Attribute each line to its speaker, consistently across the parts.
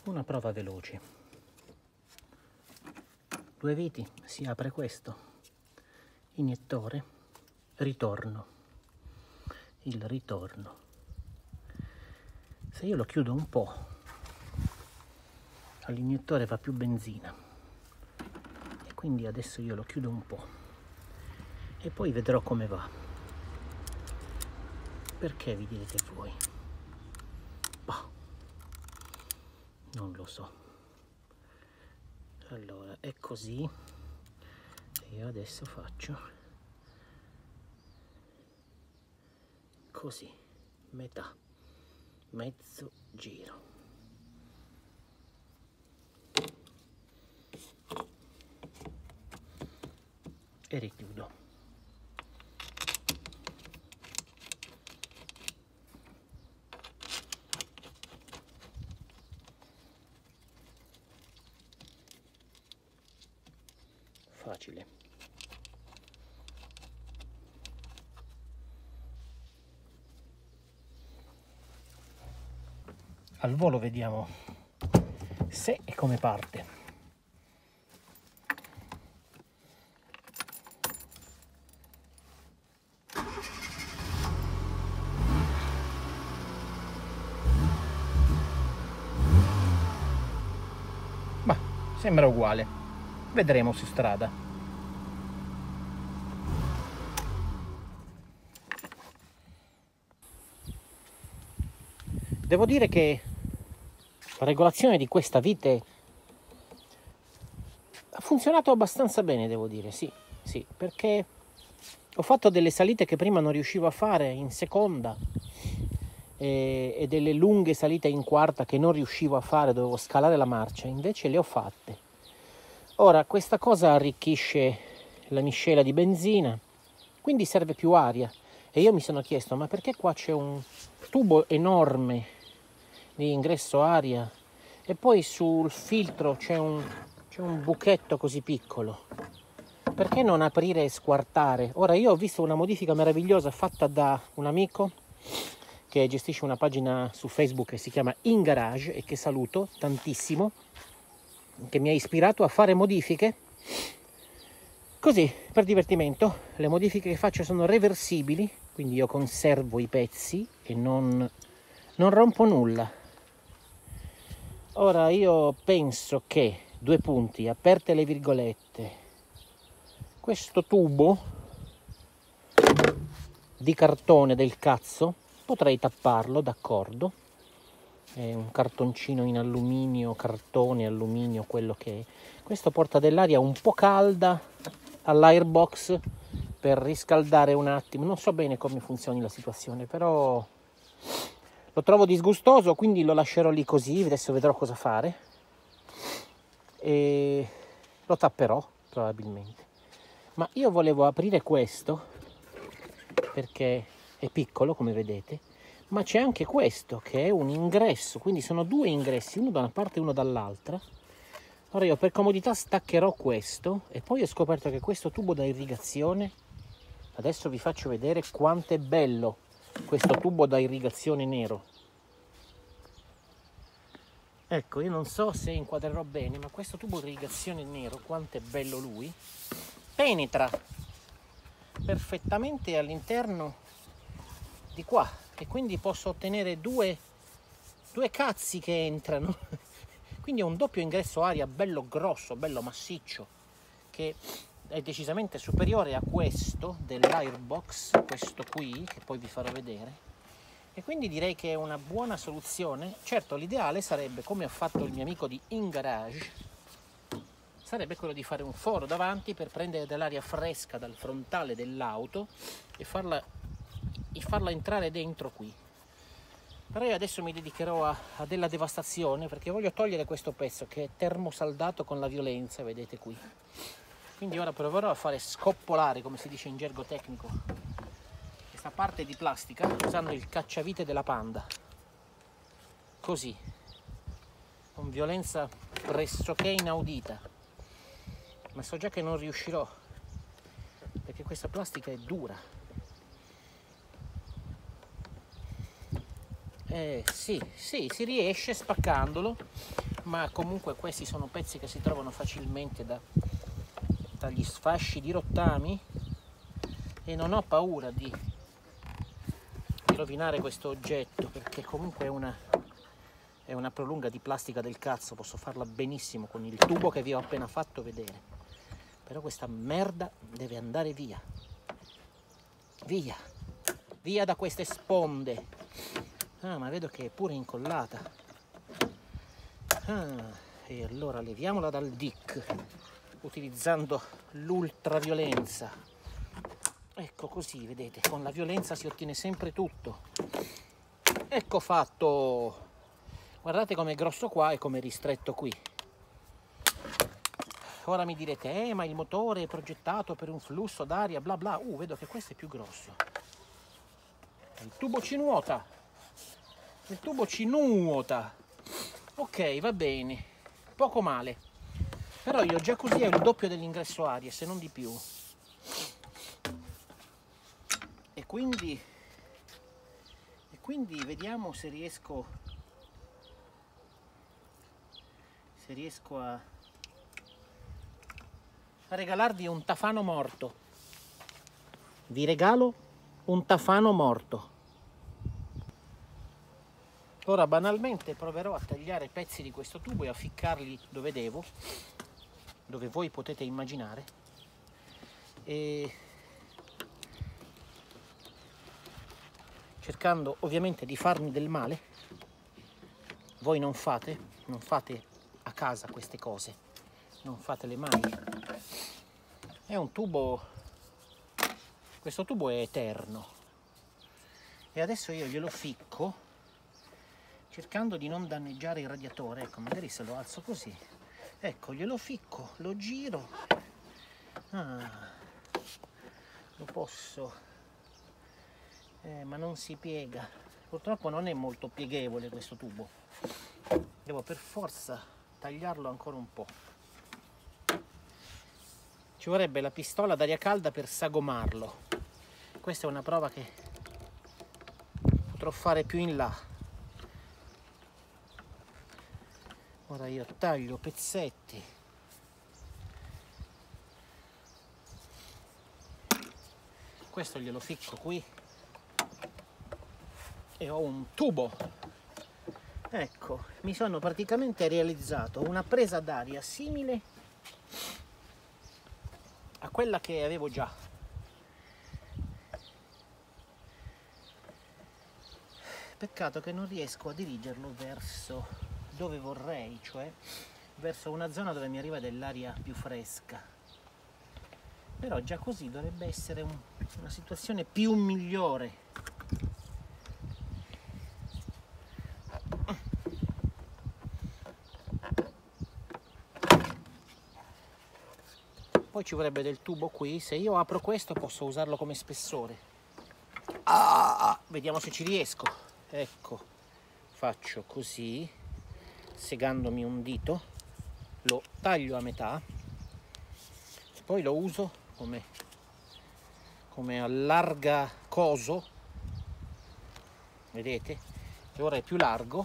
Speaker 1: Una prova veloce. 2 viti, si apre questo, iniettore, ritorno, il ritorno. Se io lo chiudo un po', all'iniettore va più benzina e quindi adesso io lo chiudo un po' e poi vedrò come va. Perché vi direte voi? Boh, non lo so. Allora è così e io adesso faccio così, metà, mezzo giro. E richiudo. Facile. Al volo vediamo se e come parte. Ma sembra uguale. Vedremo su strada. Devo dire che la regolazione di questa vite ha funzionato abbastanza bene, devo dire, sì, perché ho fatto delle salite che prima non riuscivo a fare in seconda e delle lunghe salite in quarta che non riuscivo a fare, dovevo scalare la marcia, invece le ho fatte. Ora, questa cosa arricchisce la miscela di benzina, quindi serve più aria. E io mi sono chiesto, ma perché qua c'è un tubo enorme di ingresso aria e poi sul filtro c'è un buchetto così piccolo? Perché non aprire e squartare? Ora, io ho visto una modifica meravigliosa fatta da un amico che gestisce una pagina su Facebook che si chiama In Garage e che saluto tantissimo, che mi ha ispirato a fare modifiche così per divertimento. Le modifiche che faccio sono reversibili, quindi io conservo i pezzi e non rompo nulla. Ora io penso che, 2 punti, aperte le virgolette, questo tubo di cartone del cazzo potrei tapparlo, d'accordo. È un cartoncino in alluminio, cartone, alluminio, quello che è. Questo porta dell'aria un po' calda all'airbox per riscaldare un attimo. Non so bene come funzioni la situazione, però lo trovo disgustoso, quindi lo lascerò lì così. Adesso vedrò cosa fare e lo tapperò probabilmente. Ma io volevo aprire questo perché è piccolo, come vedete, ma c'è anche questo che è un ingresso, quindi sono 2 ingressi, uno da una parte e uno dall'altra. Ora io per comodità staccherò questo e poi ho scoperto che questo tubo da irrigazione, adesso vi faccio vedere quanto è bello questo tubo da irrigazione nero. Ecco, io non so se inquadrerò bene, ma questo tubo di irrigazione nero, quanto è bello lui, penetra perfettamente all'interno di qua e quindi posso ottenere due cazzi che entrano. Quindi è un doppio ingresso aria bello grosso, bello massiccio, che è decisamente superiore a questo dell'airbox, questo qui, che poi vi farò vedere. E quindi direi che è una buona soluzione. Certo, l'ideale sarebbe, come ha fatto il mio amico di In Garage, sarebbe quello di fare un foro davanti per prendere dell'aria fresca dal frontale dell'auto e farla entrare dentro qui. Però io adesso mi dedicherò a della devastazione, perché voglio togliere questo pezzo che è termosaldato con la violenza, vedete qui. Quindi ora proverò a fare scoppolare, come si dice in gergo tecnico, questa parte di plastica usando il cacciavite della Panda, così, con violenza pressoché inaudita, ma so già che non riuscirò perché questa plastica è dura. Sì, si riesce spaccandolo, ma comunque questi sono pezzi che si trovano facilmente dagli sfasci di rottami e non ho paura di rovinare questo oggetto, perché comunque è una prolunga di plastica del cazzo, posso farla benissimo con il tubo che vi ho appena fatto vedere. Però questa merda deve andare via. Via. Via da queste sponde. Ah, ma vedo che è pure incollata. Ah, e allora leviamola dal dick utilizzando l'ultraviolenza. Ecco, così, vedete, con la violenza si ottiene sempre tutto. Ecco fatto. Guardate com'è grosso qua e com'è ristretto qui. Ora mi direte, ma il motore è progettato per un flusso d'aria, bla bla. Vedo che questo è più grosso. Il tubo ci nuota. Il tubo ci nuota. Ok, va bene. Poco male. Però io già così è il doppio dell'ingresso aria, se non di più. E quindi vediamo se riesco a regalarvi un tafano morto. Vi regalo un tafano morto. Ora banalmente proverò a tagliare pezzi di questo tubo e a ficcarli dove devo, dove voi potete immaginare, e cercando ovviamente di farmi del male. Voi non fate a casa queste cose, non fatele mai. È un tubo, questo tubo è eterno, e adesso io glielo ficco cercando di non danneggiare il radiatore. Ecco, magari se lo alzo così, ecco, glielo ficco, lo giro. Lo posso, ma non si piega. Purtroppo non è molto pieghevole questo tubo, devo per forza tagliarlo ancora un po'. Ci vorrebbe la pistola d'aria calda per sagomarlo. Questa è una prova che potrò fare più in là. Ora io taglio pezzetti. Questo glielo ficco qui e ho un tubo. Ecco, mi sono praticamente realizzato una presa d'aria simile a quella che avevo già. Peccato che non riesco a dirigerlo verso dove vorrei, cioè verso una zona dove mi arriva dell'aria più fresca. Però già così dovrebbe essere una situazione più migliore. Poi ci vorrebbe del tubo qui. Se io apro questo posso usarlo come spessore. Vediamo se ci riesco. Ecco, faccio così, segandomi un dito, lo taglio a metà, poi lo uso come allarga coso, vedete? E ora è più largo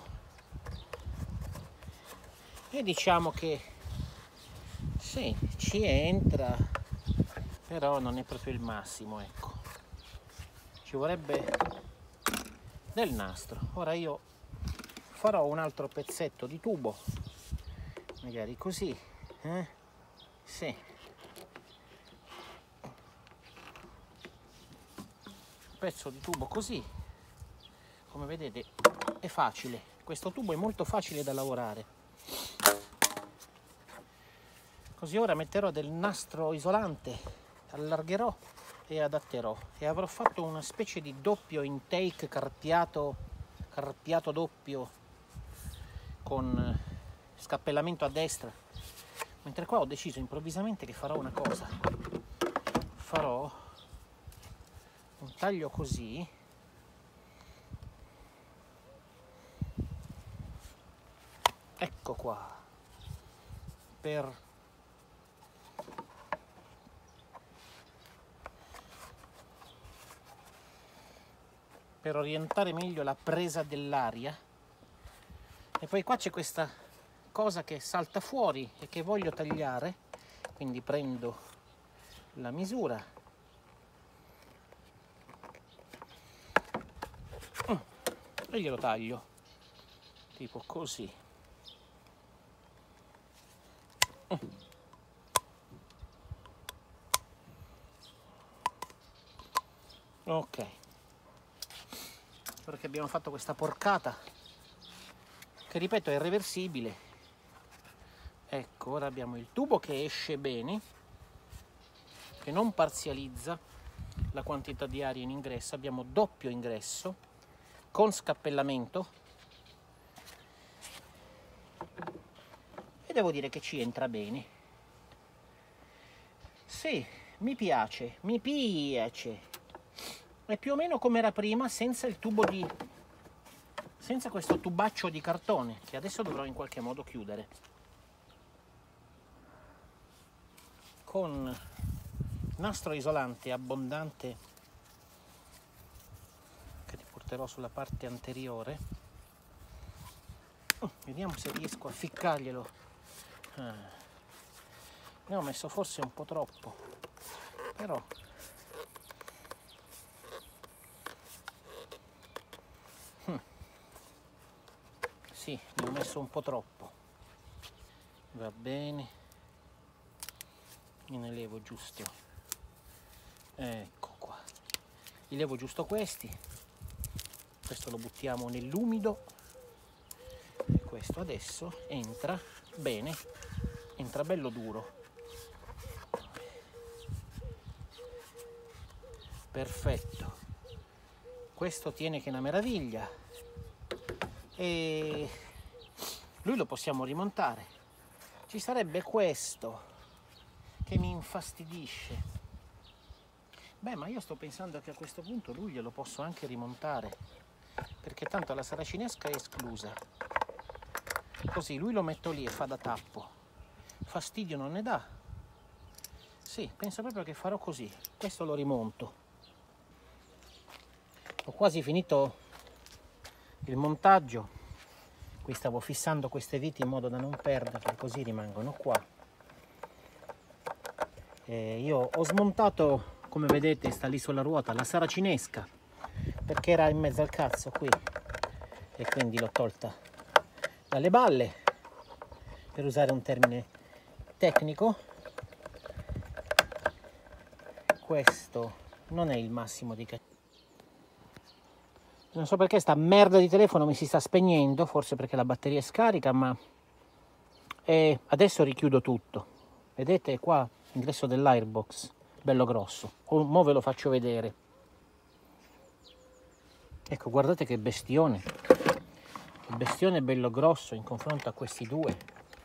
Speaker 1: e diciamo che sì, ci entra, però non è proprio il massimo, ecco. Ci vorrebbe del nastro. Ora io farò un altro pezzetto di tubo, magari così, sì. Un pezzo di tubo così, come vedete è facile. Questo tubo è molto facile da lavorare. Così ora metterò del nastro isolante, allargherò e adatterò, e avrò fatto una specie di doppio intake carpiato doppio con scappellamento a destra. Mentre qua ho deciso improvvisamente che farò una cosa, farò un taglio così, ecco qua, per orientare meglio la presa dell'aria. E poi qua c'è questa qualcosa che salta fuori e che voglio tagliare, quindi prendo la misura e glielo taglio tipo così. Ok, ora che abbiamo fatto questa porcata, che ripeto è irreversibile, ecco, ora abbiamo il tubo che esce bene, che non parzializza la quantità di aria in ingresso, abbiamo doppio ingresso con scappellamento e devo dire che ci entra bene. Sì, mi piace, è più o meno come era prima, senza il tubo senza questo tubaccio di cartone che adesso dovrò in qualche modo chiudere con nastro isolante abbondante che ti porterò sulla parte anteriore. Vediamo se riesco a ficcarglielo. Ne ho messo forse un po' troppo, però sì, ne ho messo un po' troppo. Va bene, ne levo giusto, ecco qua, li levo giusto questi, questo lo buttiamo nell'umido e questo adesso entra bene, entra bello duro. Perfetto, questo tiene che è una meraviglia e lui lo possiamo rimontare. Ci sarebbe questo che mi infastidisce. Beh, ma io sto pensando che a questo punto lui glielo posso anche rimontare, perché tanto la saracinesca è esclusa. Così lui lo metto lì e fa da tappo. Fastidio non ne dà. Sì, penso proprio che farò così. Questo lo rimonto. Ho quasi finito il montaggio. Qui stavo fissando queste viti in modo da non perderle, così rimangono qua. Io ho smontato, come vedete, sta lì sulla ruota, la saracinesca, perché era in mezzo al cazzo qui e quindi l'ho tolta dalle balle, per usare un termine tecnico. Questo non è il massimo di caccia. Non so perché sta merda di telefono mi si sta spegnendo, forse perché la batteria è scarica, ma adesso richiudo tutto. Vedete qua l'ingresso dell'airbox, bello grosso. Mo ve lo faccio vedere. Ecco, guardate che bestione. Il bestione è bello grosso in confronto a questi due.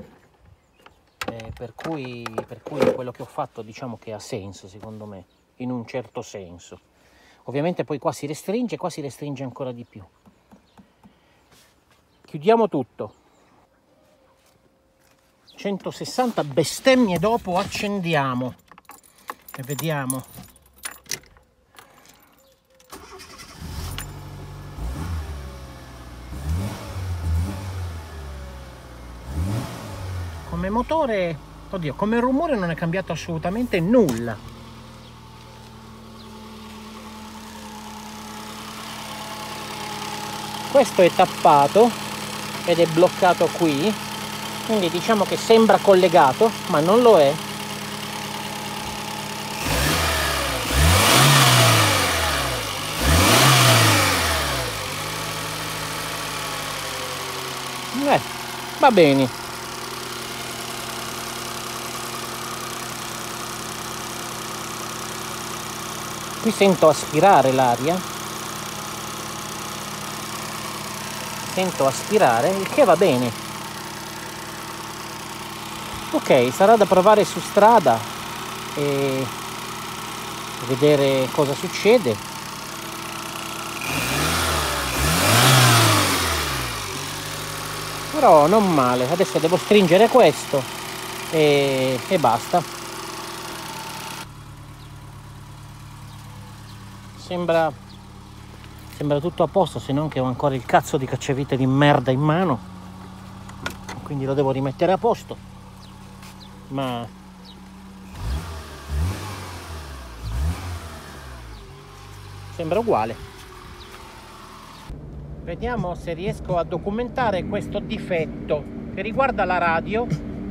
Speaker 1: Per cui quello che ho fatto, diciamo che ha senso, secondo me, in un certo senso. Ovviamente poi qua si restringe ancora di più. Chiudiamo tutto. 160 bestemmie dopo accendiamo e vediamo. Come motore, oddio, come rumore non è cambiato assolutamente nulla. Questo è tappato ed è bloccato qui, quindi diciamo che sembra collegato, ma non lo è. Va bene. Qui sento aspirare l'aria. Sento aspirare, il che va bene. Ok, sarà da provare su strada e vedere cosa succede. Però non male. Adesso devo stringere questo e basta. Sembra tutto a posto, se non che ho ancora il cazzo di cacciavite di merda in mano. quindi lo devo rimettere a posto, ma sembra uguale. Vediamo se riesco a documentare questo difetto che riguarda la radio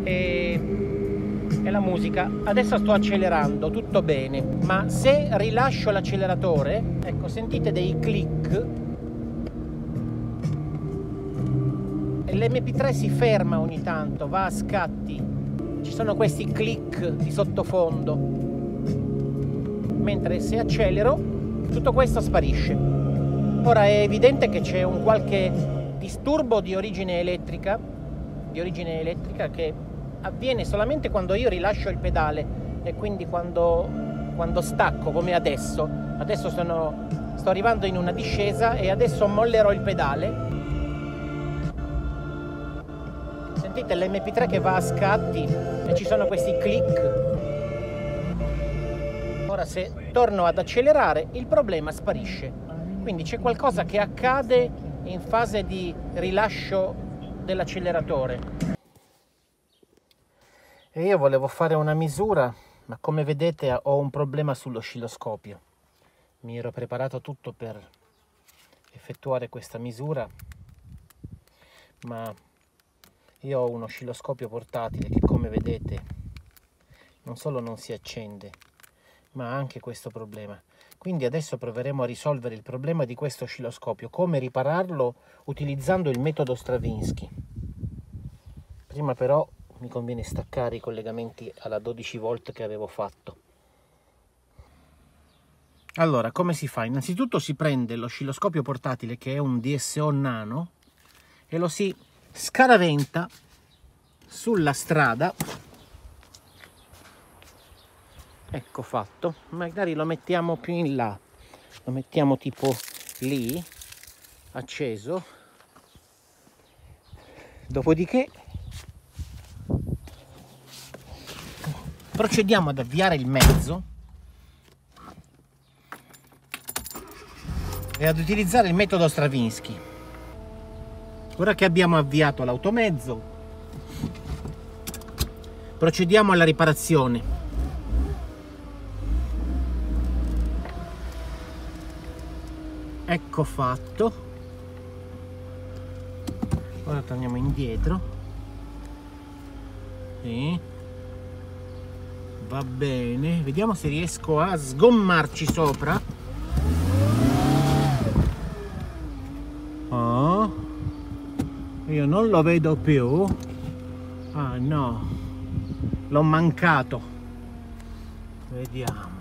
Speaker 1: e la musica. Adesso sto accelerando, tutto bene, ma se rilascio l'acceleratore, ecco, sentite dei click e l'MP3 si ferma ogni tanto, va a scatti, ci sono questi click di sottofondo, mentre se accelero tutto questo sparisce. Ora è evidente che c'è un qualche disturbo di origine elettrica che avviene solamente quando io rilascio il pedale e quindi quando stacco, come adesso. Adesso sto arrivando in una discesa e adesso mollerò il pedale. Sentite l'MP3 che va a scatti e ci sono questi click. Ora se torno ad accelerare il problema sparisce. Quindi c'è qualcosa che accade in fase di rilascio dell'acceleratore. E io volevo fare una misura, ma come vedete ho un problema sull'oscilloscopio. Mi ero preparato tutto per effettuare questa misura, ma io ho un oscilloscopio portatile che, come vedete, non solo non si accende, ma ha anche questo problema. Quindi adesso proveremo a risolvere il problema di questo oscilloscopio, come ripararlo utilizzando il metodo Stravinsky. Prima però mi conviene staccare i collegamenti alla 12 volt che avevo fatto. Allora, come si fa? Innanzitutto si prende l'oscilloscopio portatile, che è un DSO Nano, e lo si scaraventa sulla strada. Ecco fatto. Magari lo mettiamo più in là, lo mettiamo tipo lì, acceso. Dopodiché procediamo ad avviare il mezzo e ad utilizzare il metodo Stravinsky. Ora che abbiamo avviato l'automezzo, procediamo alla riparazione. Ecco fatto. Ora torniamo indietro. Sì. Va bene, vediamo se riesco a sgommarci sopra. Oh, io non lo vedo più. Ah no, l'ho mancato. Vediamo.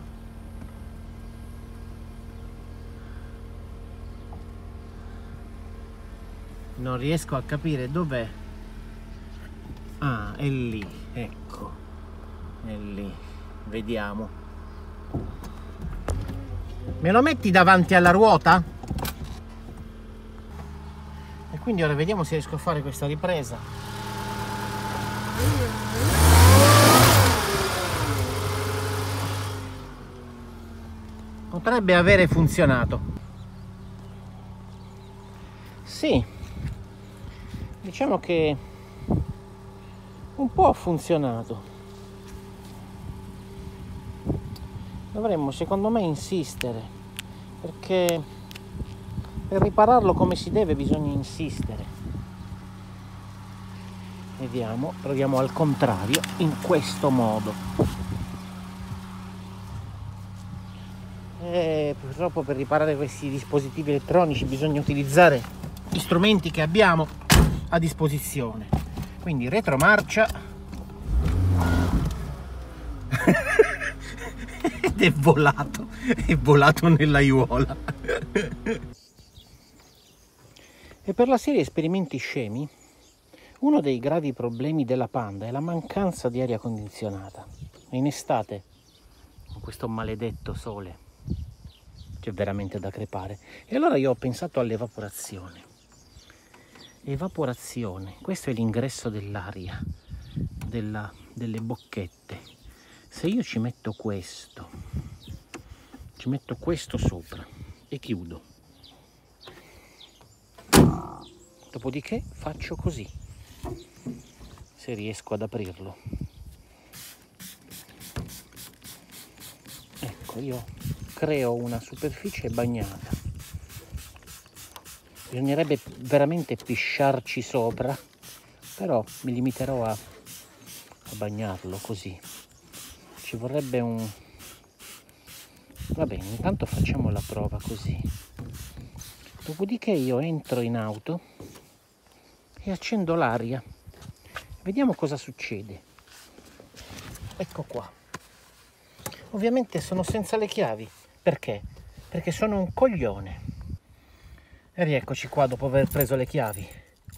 Speaker 1: Non riesco a capire dov'è. Ah, è lì, ecco. È lì, vediamo. Me lo metti davanti alla ruota? E quindi ora vediamo se riesco a fare questa ripresa. Potrebbe avere funzionato. Sì, diciamo che un po' ha funzionato. Dovremmo, secondo me, insistere, perché per ripararlo come si deve bisogna insistere. Vediamo, proviamo al contrario, in questo modo. E purtroppo per riparare questi dispositivi elettronici bisogna utilizzare gli strumenti che abbiamo a disposizione. Quindi retromarcia. Ed è volato nell'aiuola. E per la serie esperimenti scemi, uno dei gravi problemi della Panda è la mancanza di aria condizionata. In estate, con questo maledetto sole, c'è veramente da crepare. E allora io ho pensato all'evaporazione. Evaporazione, questo è l'ingresso dell'aria, delle bocchette. Se io ci metto questo sopra e chiudo, dopodiché faccio così, se riesco ad aprirlo. Ecco, io creo una superficie bagnata. Bisognerebbe veramente pisciarci sopra, però mi limiterò a bagnarlo così. Ci vorrebbe un... Va bene, intanto facciamo la prova così. Dopodiché io entro in auto e accendo l'aria. Vediamo cosa succede. Ecco qua. Ovviamente sono senza le chiavi. Perché? Perché sono un coglione. E rieccoci qua dopo aver preso le chiavi.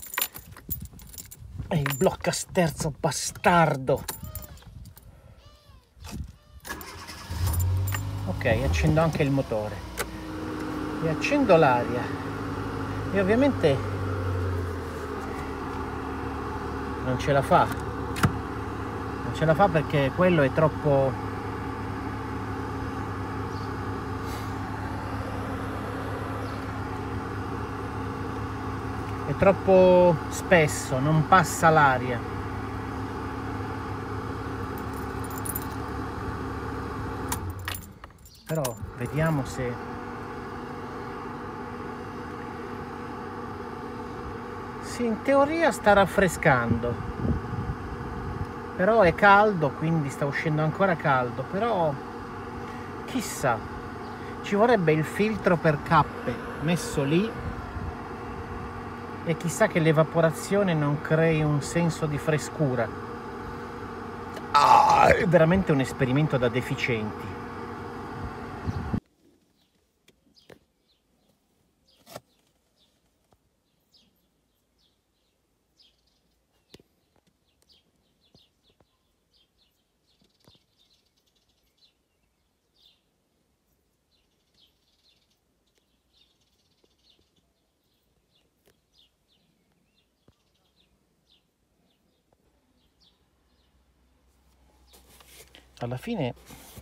Speaker 1: E il bloccasterzo bastardo. Ok, accendo anche il motore. E accendo l'aria. E ovviamente non ce la fa. Non ce la fa perché quello è troppo... è troppo spesso, non passa l'aria. Però vediamo se... sì, in teoria sta raffrescando, però è caldo, quindi sta uscendo ancora caldo. Però chissà, ci vorrebbe il filtro per cappe messo lì, e chissà che l'evaporazione non crei un senso di frescura. È veramente un esperimento da deficienti. Alla fine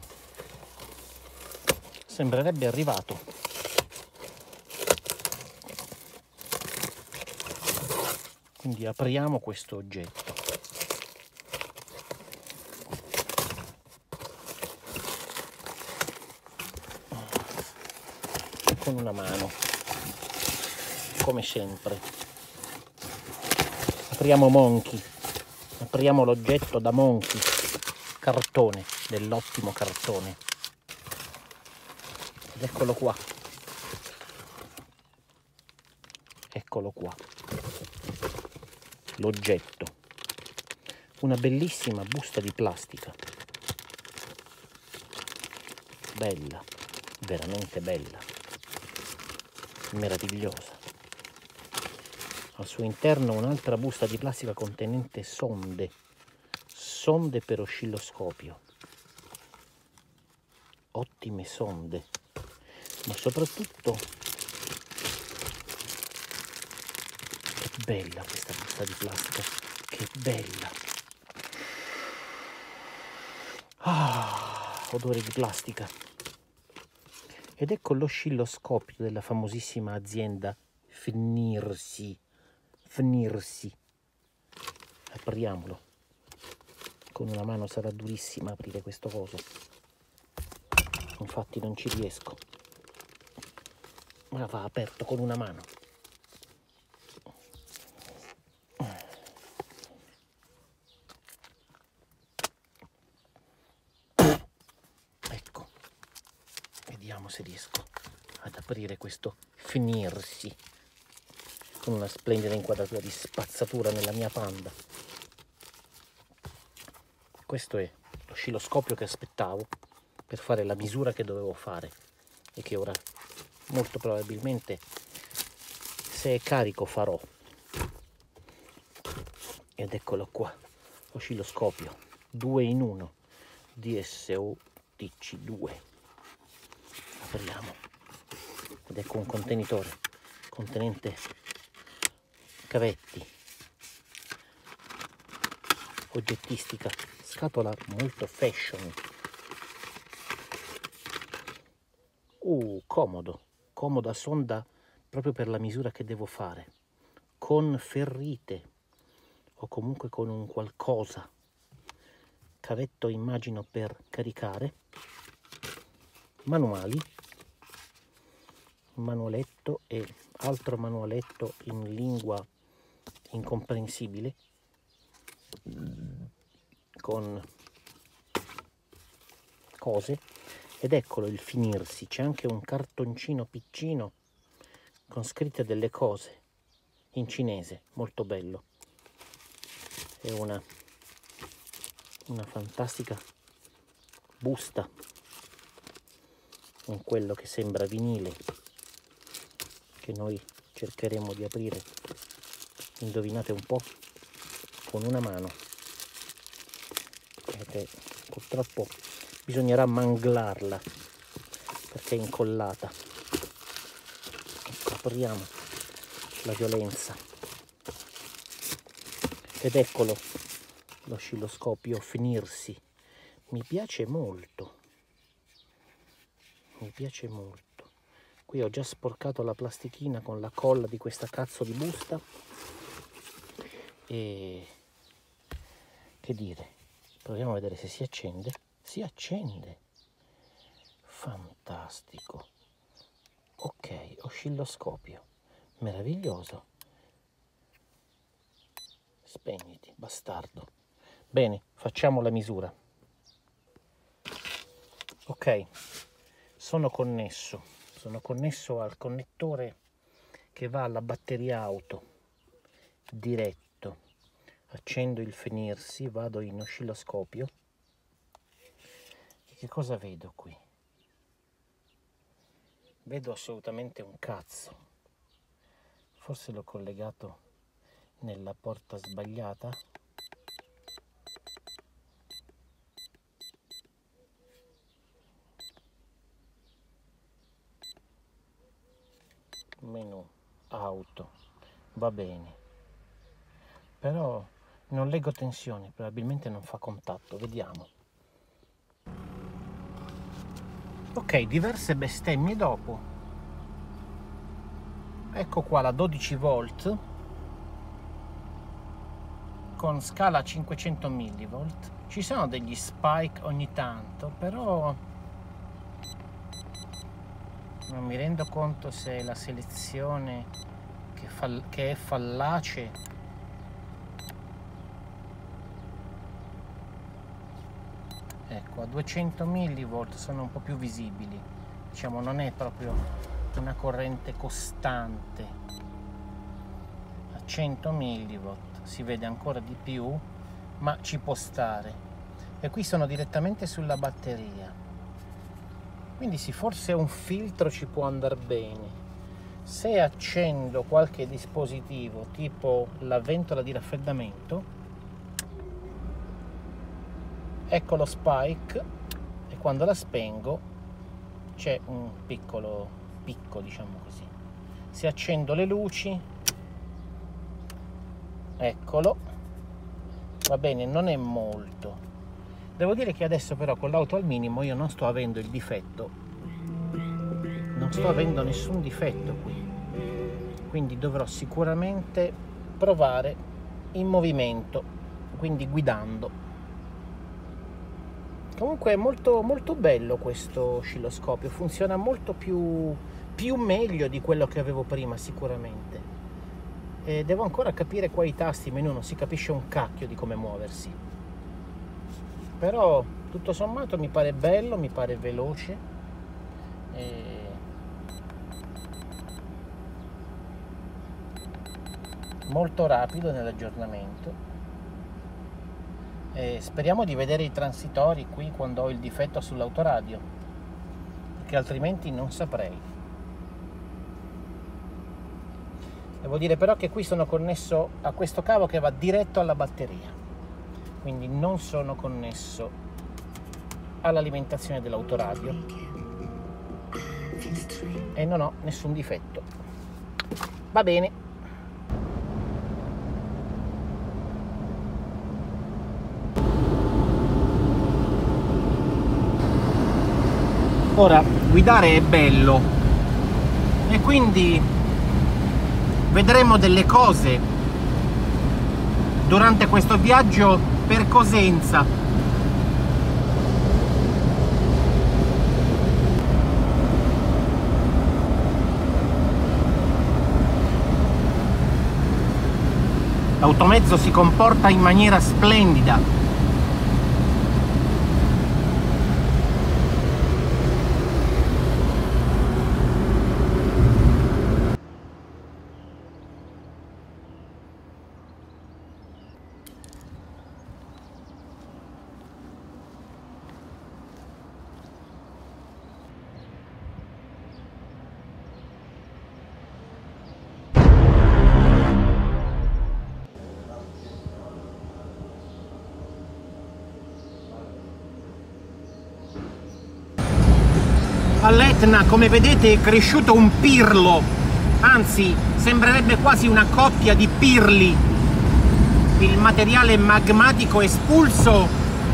Speaker 1: sembrerebbe arrivato. Quindi apriamo questo oggetto. Con una mano, come sempre. Apriamo Monkey. Apriamo l'oggetto da Monkey. Cartone, dell'ottimo cartone. Ed eccolo qua. Eccolo qua. L'oggetto. Una bellissima busta di plastica. Bella, veramente bella. Meravigliosa. Al suo interno un'altra busta di plastica contenente sonde. Sonde per oscilloscopio. Ottime sonde. Ma soprattutto che bella questa busta di plastica. Che bella. Odore di plastica. Ed ecco l'oscilloscopio della famosissima azienda Fnirsi. Apriamolo. Con una mano sarà durissima aprire questo coso. Infatti non ci riesco. Ma va aperto con una mano. Ecco. Vediamo se riesco ad aprire questo Fnirsi. Con una splendida inquadratura di spazzatura nella mia Panda. Questo è l'oscilloscopio che aspettavo per fare la misura che dovevo fare e che ora molto probabilmente, se è carico, farò. Ed eccolo qua, oscilloscopio 2 in 1 DSO-TC2. Apriamo ed ecco un contenitore contenente cavetti, oggettistica, scatola molto fashion. Comodo, comoda sonda proprio per la misura che devo fare, con ferrite, o comunque con un qualcosa, cavetto immagino per caricare, manuali, manualetto e altro manualetto in lingua incomprensibile con cose, ed eccolo il finirsi. C'è anche un cartoncino piccino con scritte delle cose in cinese, molto bello. È una fantastica busta con quello che sembra vinile, che noi cercheremo di aprire, indovinate un po', con una mano, e purtroppo bisognerà manglarla perché è incollata. Ecco, apriamo la violenza ed eccolo l'oscilloscopio finirsi. Mi piace molto, mi piace molto. Qui ho già sporcato la plastichina con la colla di questa cazzo di busta e che dire, proviamo a vedere se si accende. Si accende, fantastico. Ok, oscilloscopio, meraviglioso. Spegniti, bastardo. Bene, facciamo la misura. Ok, sono connesso al connettore che va alla batteria auto diretto. Accendo il finirsi, vado in oscilloscopio. E che cosa vedo qui? Vedo assolutamente un cazzo. Forse l'ho collegato nella porta sbagliata. Menu auto, va bene, però non leggo tensioni, probabilmente non fa contatto, vediamo. Ok, diverse bestemmie dopo, ecco qua la 12 volt con scala 500 mV. Ci sono degli spike ogni tanto, però non mi rendo conto se è la selezione che è fallace. Ecco, a 200 mV sono un po' più visibili, diciamo non è proprio una corrente costante. A 100 mV si vede ancora di più, ma ci può stare. E qui sono direttamente sulla batteria. Quindi sì, forse un filtro ci può andare bene. Se accendo qualche dispositivo tipo la ventola di raffreddamento, ecco lo spike, e quando la spengo c'è un piccolo picco, diciamo così. Se accendo le luci, eccolo, va bene, non è molto. Devo dire che adesso però con l'auto al minimo io non sto avendo il difetto, non sto avendo nessun difetto qui, quindi dovrò sicuramente provare in movimento, quindi guidando. Comunque è molto, molto bello questo oscilloscopio, funziona molto più meglio di quello che avevo prima sicuramente. E devo ancora capire qua i tasti, menu non si capisce un cacchio di come muoversi. Però tutto sommato mi pare bello, mi pare veloce e molto rapido nell'aggiornamento, e speriamo di vedere i transitori qui quando ho il difetto sull'autoradio, perché altrimenti non saprei. Devo dire però che qui sono connesso a questo cavo che va diretto alla batteria, quindi non sono connesso all'alimentazione dell'autoradio e non ho nessun difetto. Va bene. Ora, guidare è bello e quindi vedremo delle cose durante questo viaggio per Cosenza. L'automezzo si comporta in maniera splendida. All'Etna, come vedete, è cresciuto un pirlo, anzi sembrerebbe quasi una coppia di pirli. Il materiale magmatico espulso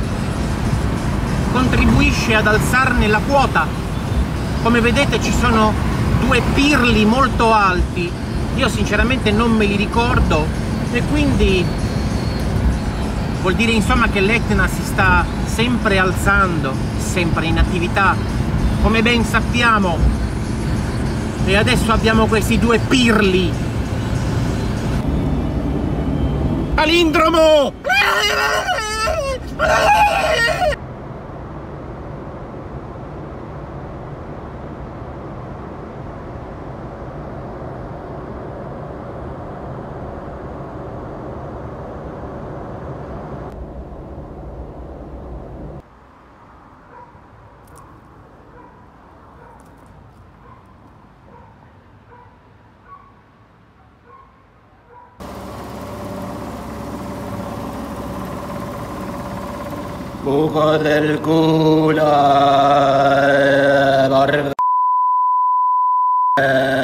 Speaker 1: contribuisce ad alzarne la quota. Come vedete ci sono due pirli molto alti, io sinceramente non me li ricordo, e quindi vuol dire insomma che l'Etna si sta sempre alzando, sempre in attività, come ben sappiamo, e adesso abbiamo questi due pirli. Palindromo! Buco del culo,